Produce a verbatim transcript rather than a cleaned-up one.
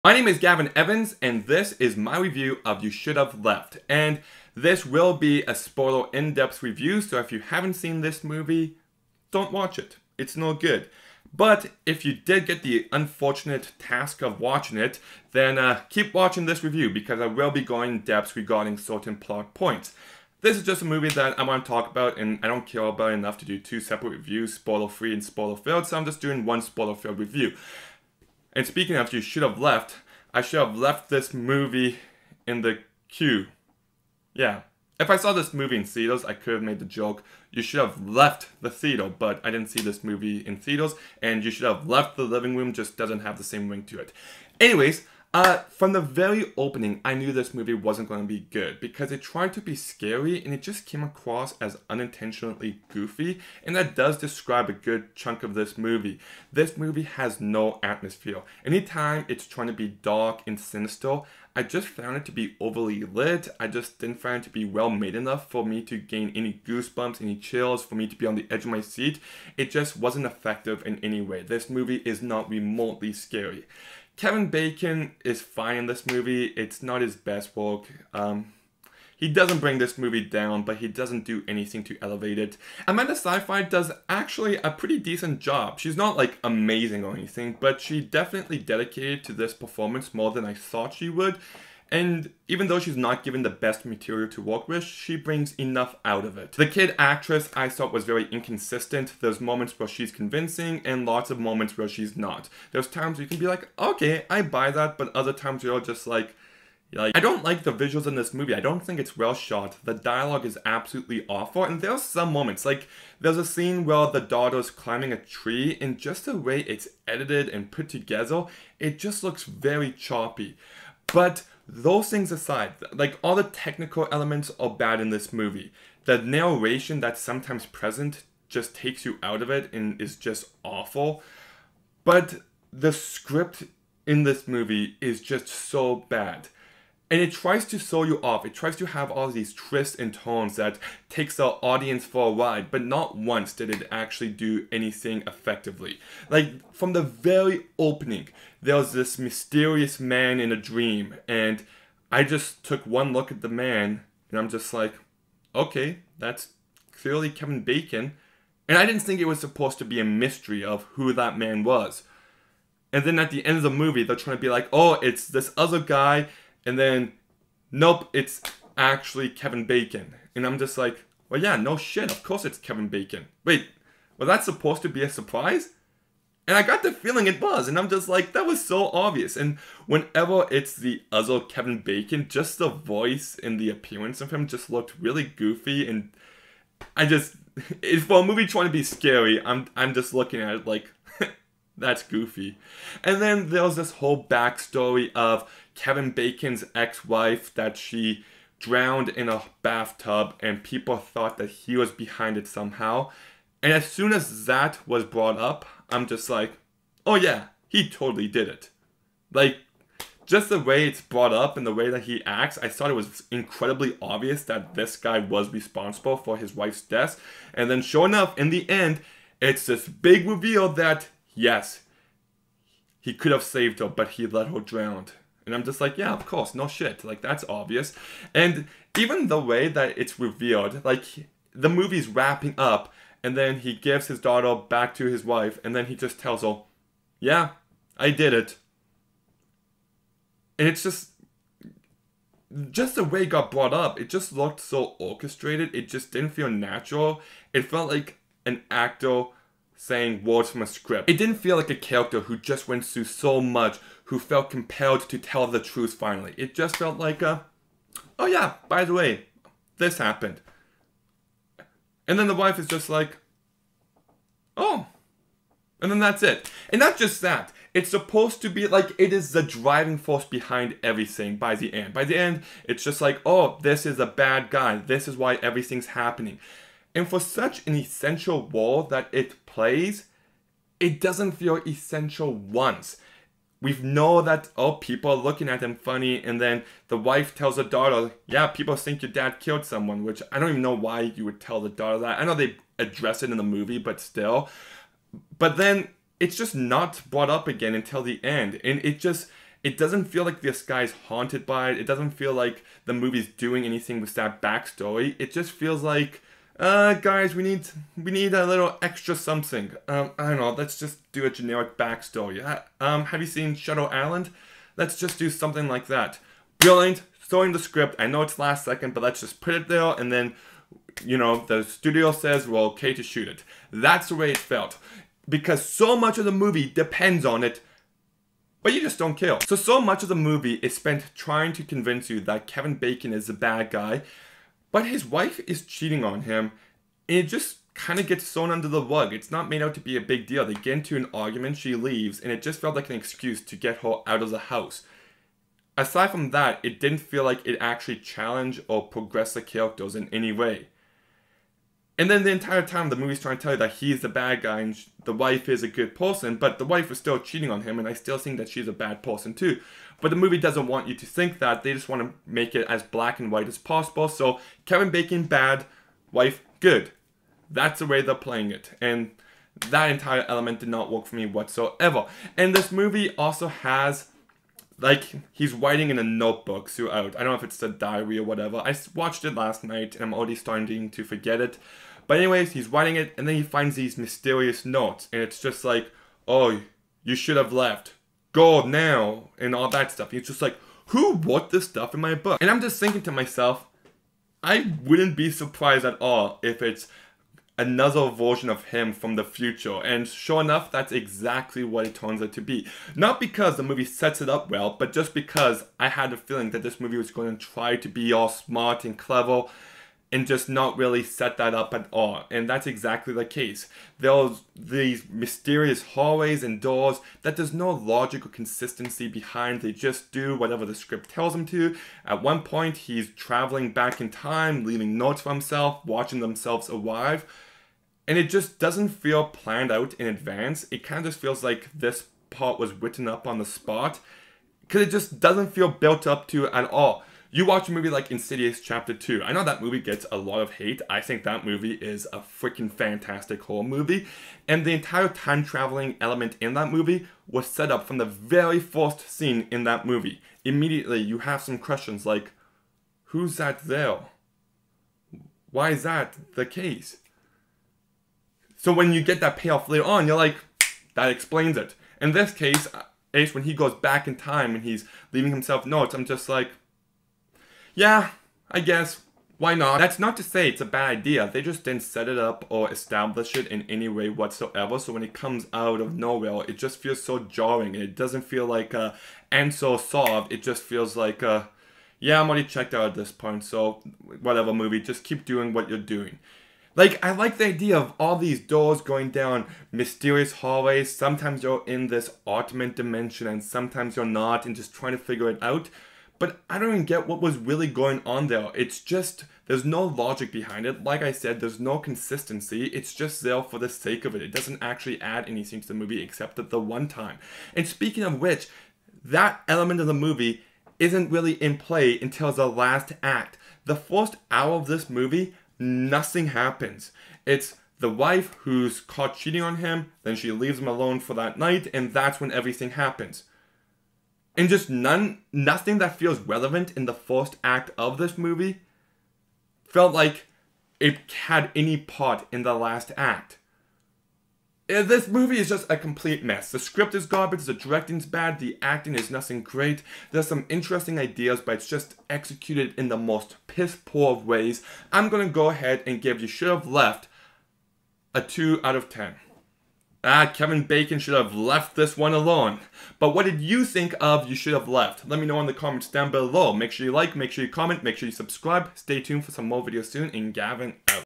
My name is Gavin Evans, and this is my review of You Should Have Left. And this will be a spoiler in-depth review, so if you haven't seen this movie, don't watch it. It's no good. But if you did get the unfortunate task of watching it, then uh, keep watching this review because I will be going in depth regarding certain plot points. This is just a movie that I want to talk about, and I don't care about it enough to do two separate reviews, spoiler-free and spoiler-filled, so I'm just doing one spoiler-filled review. And speaking of You Should Have Left, I should have left this movie in the queue. Yeah. If I saw this movie in theaters, I could have made the joke, you should have left the theater, but I didn't see this movie in theaters, and you should have left the living room, just doesn't have the same ring to it. Anyways, uh, from the very opening, I knew this movie wasn't going to be good, because it tried to be scary, and it just came across as unintentionally goofy, and that does describe a good chunk of this movie. This movie has no atmosphere. Anytime it's trying to be dark and sinister, I just found it to be overly lit. I just didn't find it to be well made enough for me to gain any goosebumps, any chills, for me to be on the edge of my seat. It just wasn't effective in any way. This movie is not remotely scary. Kevin Bacon is fine in this movie. It's not his best work. Um, he doesn't bring this movie down, but he doesn't do anything to elevate it. Amanda Seyfried does actually a pretty decent job. She's not like amazing or anything, but she definitely dedicated to this performance more than I thought she would. And even though she's not given the best material to work with, she brings enough out of it. The kid actress I thought was very inconsistent. There's moments where she's convincing and lots of moments where she's not. There's times you can be like, okay, I buy that, but other times you're just like, like, I don't like the visuals in this movie. I don't think it's well shot. The dialogue is absolutely awful, and there's some moments, like, there's a scene where the daughter's climbing a tree, and just the way it's edited and put together, it just looks very choppy. But those things aside, like, all the technical elements are bad in this movie. The narration that's sometimes present just takes you out of it and is just awful. But the script in this movie is just so bad. And it tries to throw you off. It tries to have all these twists and turns that takes the audience for a ride, but not once did it actually do anything effectively. Like, from the very opening, there's this mysterious man in a dream, and I just took one look at the man, and I'm just like, okay, that's clearly Kevin Bacon. And I didn't think it was supposed to be a mystery of who that man was. And then at the end of the movie, they're trying to be like, oh, it's this other guy. And then, nope, it's actually Kevin Bacon. And I'm just like, well, yeah, no shit, of course it's Kevin Bacon. Wait, was that supposed to be a surprise? And I got the feeling it was, and I'm just like, that was so obvious. And whenever it's the other Kevin Bacon, just the voice and the appearance of him just looked really goofy. And I just, if for a movie trying to be scary, I'm, I'm just looking at it like, that's goofy. And then there's this whole backstory of Kevin Bacon's ex-wife that she drowned in a bathtub and people thought that he was behind it somehow. And as soon as that was brought up, I'm just like, oh yeah, he totally did it. Like, just the way it's brought up and the way that he acts, I thought it was incredibly obvious that this guy was responsible for his wife's death. And then sure enough, in the end, it's this big reveal that yes, he could have saved her, but he let her drown. And I'm just like, yeah, of course, no shit. Like, that's obvious. And even the way that it's revealed, like, the movie's wrapping up, and then he gives his daughter back to his wife, and then he just tells her, yeah, I did it. And it's just, just the way it got brought up, it just looked so orchestrated. It just didn't feel natural. It felt like an actor saying words from a script. It didn't feel like a character who just went through so much, who felt compelled to tell the truth finally. It just felt like, uh, oh yeah, by the way, this happened. And then the wife is just like, oh. And then that's it. And not just that. It's supposed to be like, it is the driving force behind everything by the end. By the end, it's just like, oh, this is a bad guy. This is why everything's happening. And for such an essential role that it plays, it doesn't feel essential once. We know that, oh, people are looking at him funny, and then the wife tells the daughter, yeah, people think your dad killed someone, which I don't even know why you would tell the daughter that. I know they address it in the movie, but still. But then it's just not brought up again until the end, and it just, It doesn't feel like this guy's haunted by it. It doesn't feel like the movie's doing anything with that backstory. It just feels like, uh, guys, we need we need a little extra something. Um, I don't know. Let's just do a generic backstory. Uh, um, have you seen Shutter Island? Let's just do something like that. Brilliant. Throwing the script. I know it's last second, but let's just put it there, and then, you know, the studio says we're okay to shoot it. That's the way it felt. Because so much of the movie depends on it, but you just don't care. So, so much of the movie is spent trying to convince you that Kevin Bacon is the bad guy, but his wife is cheating on him, and it just kind of gets thrown under the rug. It's not made out to be a big deal. They get into an argument, she leaves, and it just felt like an excuse to get her out of the house. Aside from that, it didn't feel like it actually challenged or progressed the characters in any way. And then the entire time the movie's trying to tell you that he's the bad guy and the wife is a good person, but the wife is still cheating on him, and I still think that she's a bad person too. But the movie doesn't want you to think that. They just want to make it as black and white as possible. So Kevin Bacon, bad. Wife, good. That's the way they're playing it. And that entire element did not work for me whatsoever. And this movie also has, like, he's writing in a notebook throughout. I don't know if it's a diary or whatever. I watched it last night and I'm already starting to forget it. But anyways, he's writing it and then he finds these mysterious notes. And it's just like, oh, you should have left. Go now. And all that stuff. And it's just like, who wrote this stuff in my book? And I'm just thinking to myself, I wouldn't be surprised at all if it's another version of him from the future. And sure enough, that's exactly what it turns out to be. Not because the movie sets it up well, but just because I had a feeling that this movie was going to try to be all smart and clever and just not really set that up at all. And that's exactly the case. There's these mysterious hallways and doors that there's no logical consistency behind. They just do whatever the script tells them to. At one point, he's traveling back in time, leaving notes for himself, watching themselves arrive. And it just doesn't feel planned out in advance. It kind of just feels like this part was written up on the spot. Because it just doesn't feel built up to at all. You watch a movie like Insidious Chapter two. I know that movie gets a lot of hate. I think that movie is a freaking fantastic horror movie. And the entire time traveling element in that movie was set up from the very first scene in that movie. Immediately you have some questions like, who's that there? Why is that the case? So when you get that payoff later on, you're like, that explains it. In this case, Ace, when he goes back in time and he's leaving himself notes, I'm just like, yeah, I guess, why not? That's not to say it's a bad idea. They just didn't set it up or establish it in any way whatsoever. So when it comes out of nowhere, it just feels so jarring. It doesn't feel like a answer solved. It just feels like a, yeah, I'm already checked out at this point. So whatever, movie, just keep doing what you're doing. Like, I like the idea of all these doors going down mysterious hallways. Sometimes you're in this alternate dimension and sometimes you're not, and just trying to figure it out. But I don't even get what was really going on there. It's just, there's no logic behind it. Like I said, there's no consistency. It's just there for the sake of it. It doesn't actually add anything to the movie except at the one time. And speaking of which, that element of the movie isn't really in play until the last act. The first hour of this movie, nothing happens. It's the wife who's caught cheating on him, then she leaves him alone for that night, and that's when everything happens. And just none, nothing that feels relevant in the first act of this movie felt like it had any part in the last act. This movie is just a complete mess. The script is garbage, the directing's bad, the acting is nothing great. There's some interesting ideas, but it's just executed in the most piss-poor of ways. I'm gonna go ahead and give You Should Have Left a two out of ten. Ah, Kevin Bacon should have left this one alone. But what did you think of You Should Have Left? Let me know in the comments down below. Make sure you like, make sure you comment, make sure you subscribe. Stay tuned for some more videos soon, and Gavin out.